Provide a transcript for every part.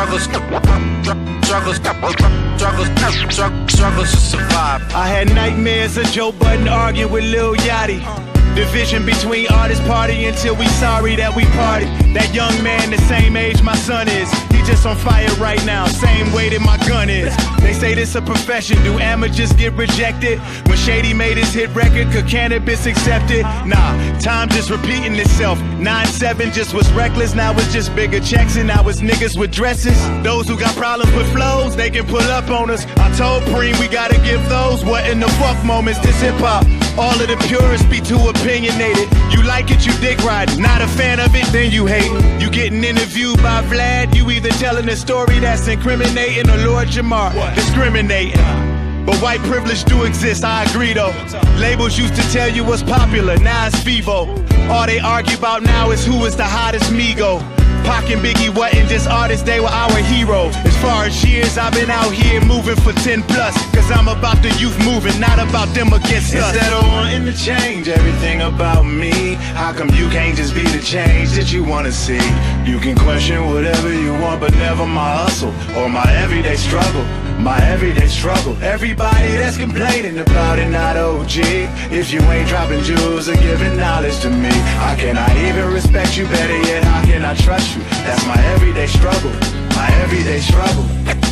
struggles to survive. I had nightmares of Joe Budden arguing with Lil Yachty. Division between artists party until we sorry that we party. That young man the same age my son is. He just on fire right now, same way that my gun is. They say this a profession, do amateurs get rejected? When Shady made his hit record, could cannabis accept it? Nah, time just repeating itself. 9-7 just was reckless, now it's just bigger checks and now it's niggas with dresses. Those who got problems with flows, they can pull up on us. I told Preem we gotta give those what in the fuck moments. This hip hop, all of the purists be too opinionated. You like it, you dick riding. Not a fan of it, then you hate. You getting interviewed by Vlad, you either telling a story that's incriminating or Lord Jamar discriminating. But white privilege do exist, I agree though. Labels used to tell you what's popular, now it's Vivo. All they argue about now is who is the hottest Migo. Pac and Biggie wasn't just artists, they were our heroes. As far as years, I've been out here moving for 10 plus. Cause I'm about the youth moving, not about them against us. Instead of wanting to change everything about me, how come you can't just be the change that you wanna see? You can question whatever you want, but never my hustle or my everyday struggle. My everyday struggle. Everybody that's complaining about it, not OG. If you ain't dropping jewels or giving knowledge to me, how can I even respect you? Better yet, how can I trust you? That's my everyday struggle. My everyday struggle.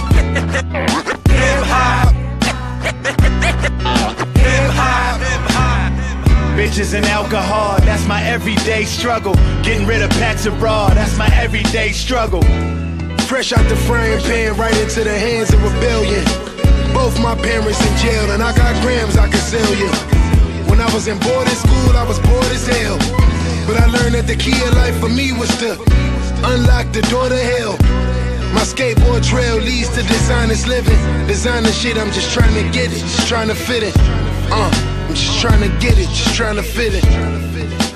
Hip hop. Hip hop. Bitches and alcohol, that's my everyday struggle. Getting rid of packs abroad, that's my everyday struggle. Fresh out the frying pan, right into the hands of rebellion. Both my parents in jail, and I got grams I can sell you. When I was in boarding school, I was bored as hell. But I learned that the key of life for me was to unlock the door to hell. My skateboard trail leads to dishonest living. Designer shit, I'm just trying to get it, just trying to fit it. I'm just trying to get it, just trying to fit it.